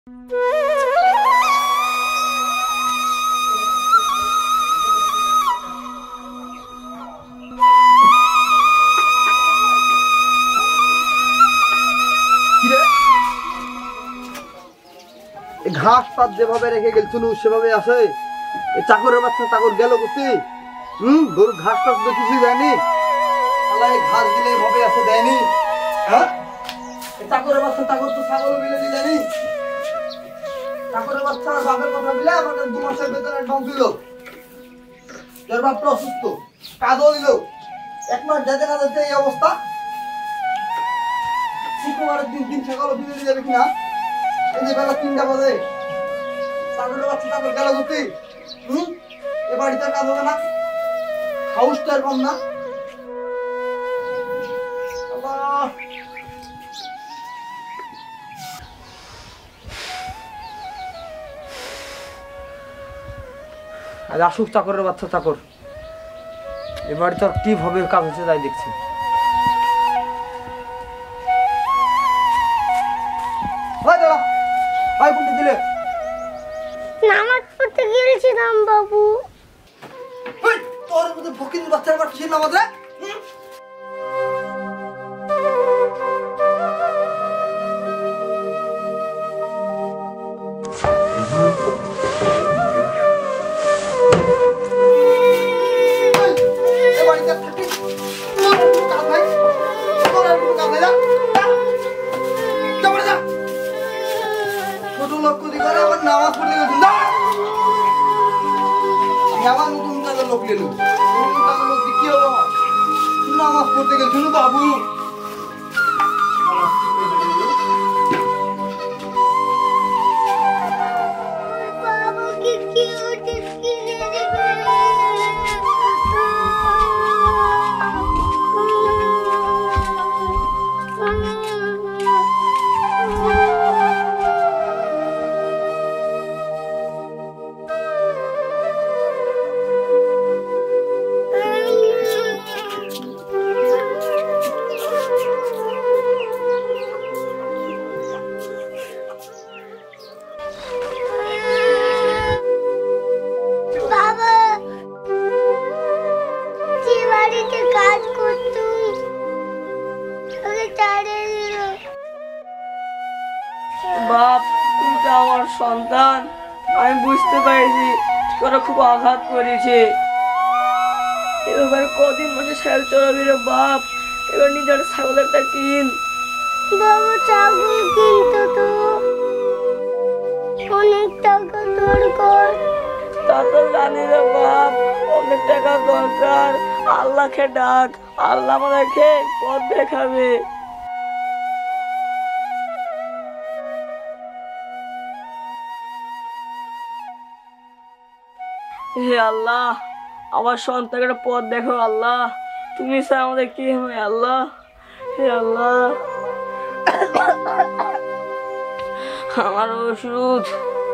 ঘাস পাত যেভাবে রেখে গেছিল সেভাবে আছে। এই চাকরের বাচ্চা চাকর গেল কোথি? গরু ঘাস টাস তো কিছুই দেয়নি। ঘাস দিলে এভাবে আছে দেয়নি। হ্যাঁ, চাকরের বাচ্চা চাকর তো ছাগল বিলে দিলেনি। চাকরের বাচ্চা বাপের কথা দিলে আমাকে 2 মাসের বেতন অ্যাডভান্স দিল। তোর বাপটা অসুস্থ, কাজও দিল। 1 মাস যেতে না যেতে এই অবস্থা। শুক্রবারের দিন ছাগল বিলে দিয়ে যাবে কিনা? এই যে বেলা 3টা বাজে, চাকরের বাচ্চা চাকর গেল কোথি? এ বাড়িতে কাজ হবে না, হাউস তো আর কম না। আজ আসুক চাকরের বাচ্চা চাকর। এ বাড়িতে আর কিভাবে কাজ হচ্ছে তাই দেখছি। নামাজ পড়তে গিয়েছিলাম বাবু। তোর মধ্যে ফকির বাচ্চার বাচ্চা ছিল আমাদের। ছোট লোক করে আবার নামাজ পড়তে গেছিল না। আমার নতুন কাজের লোক গেল, নতুন কাজের লোক কি হলো? নামাজ পড়তে গেছিল বাবু। বাপ, তুমি তো আমার সন্তান। আমি বুঝতে পারছি তোরা খুব আঘাত করেছে। এবার কদিন মাসে ছাগল চড়াবি রে বাপ। এবার নিজের ছাগল একটা কিন। বাবা, ছাগল কিনতে তো অনেক টাকা দরকার। তা তো জানি রে বাপ, অনেক টাকা দরকার। আল্লাহকে ডাক, আল্লাহ আমাদেরকে পথ দেখাবে। হে আল্লাহ, আমার সন্তানের পথ দেখো আল্লাহ। তুমি স্যার আমাদের কি হবে আল্লাহ? হে আল্লাহ, আমার ওষুধ।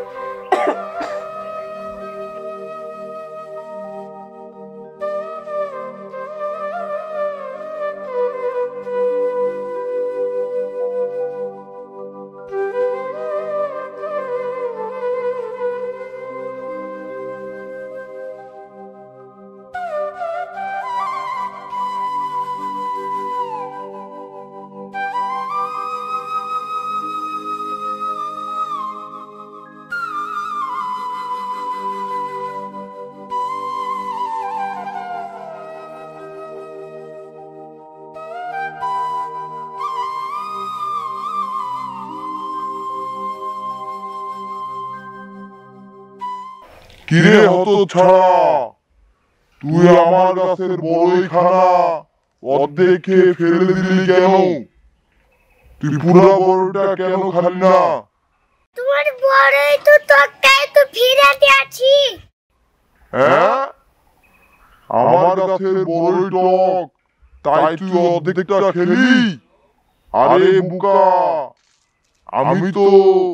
কিরে হতচ্ছাড়া, তুই আমার গাছের বড়ই খানা অর্ধেক খেয়ে ফেলে দিলি কেন? তুই পুরা বড়টা কেন খালি না? তোমার বড়ই তো তক্কায় তো ফিরাতে আছি। হ্যাঁ, আমার গাছের বড়ই টক, তাই তুই অর্ধেকটা খেলি? আরে বুকা, আমি তো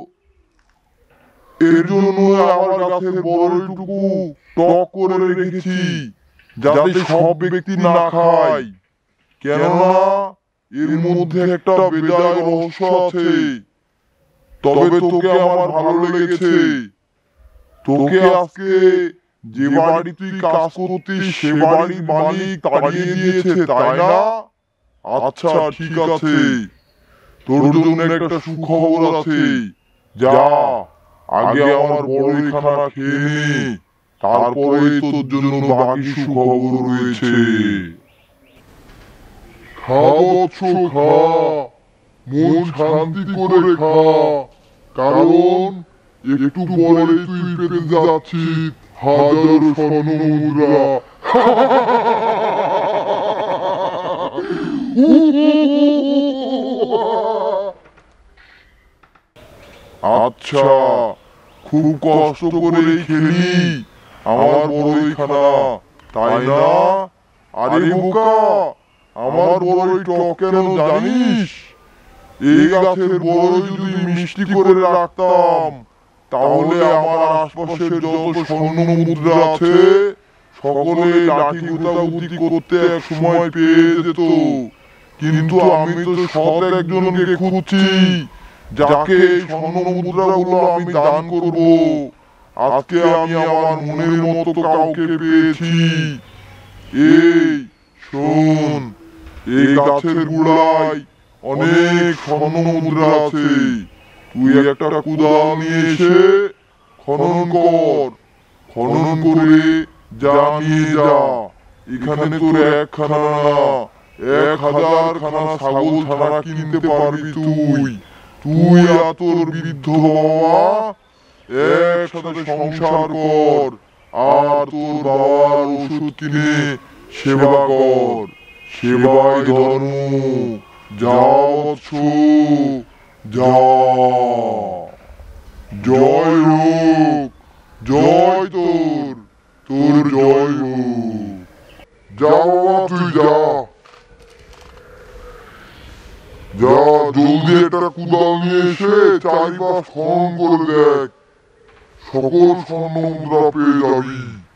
এর জন্য আমার গাছের বড়ইটুকু টক করে রেখেছি যাতে সব ব্যক্তি না খায়, কেননা এর মধ্যে একটা বেজায় রহস্য আছে। তবে তোকে আমার ভালো লেগেছে। তোকে আজকে যে বাড়ি তুই কাজ করতিস সে বাড়ির মালিক তাড়িয়ে দিয়েছে, তাই না? আচ্ছা ঠিক আছে, তোর জন্য একটা সুখবর আছে। যা আগে আমার বড়ই খানা খেয়ে নে, তারপরে তোর জন্য বাকি সুখবর রয়েছে। খা বৎস খা, মন শান্তি করে খা, কারণ একটু পরে তুই পেতে যাচ্ছিস হাজারো স্বর্ণ মুদ্রা। আচ্ছা, খুব কষ্ট করে খেলি আমার বড়ই খানা, তাই না? আরে বোকা, আমার বড়ই টক কেন জানিস? এই গাছের বড়ই যদি মিষ্টি করে রাখতাম, তাহলে আমার আশপাশের যত স্বর্ণ মুদ্রা আছে সকলে লাঠি গুতাগুতি করতে এক সময় পেয়ে যেত। কিন্তু আমি তো সৎ একজনকে খুঁজছি, যাকে স্বর্ণ মুদ্রাগুলো আমি দান করব। আজকে আমি আমার মনের মতো কাউকে পেয়েছি। এই শোন, এই গাছের গোড়ায় অনেক স্বর্ণ মুদ্রা আছে। তুই একটা কুদাল নিয়ে এসে খনন কর, খনন করে যা নিয়ে যা। এখানে তোর একখানা না, 1000 খানা ছাগল ছানা কিনতে পারবি তুই। তুই আর তোর বৃদ্ধ বাবা একসাথে সংসার কর, আর তোর বাবার ওষুধ কিনে সেবা কর। সেবাই ধর্ম। যাও বৎস, যা। জয় হোক, জয় তোর, তোর জয় হোক। যা বাবা, তুই যা, যা জলদি একটা কুদাল নিয়ে এসে চারিপাশ খনন করে দেখ, সকল স্বর্ণ মুদ্রা পেয়ে যাবি।